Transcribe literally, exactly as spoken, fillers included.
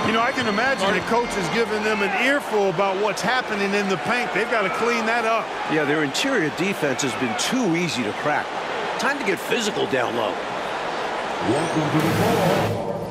You know, I can imagine the coach is giving them an earful about what's happening in the paint. They've got to clean that up. Yeah, their interior defense has been too easy to crack. Time to get physical down low. Welcome to the ball,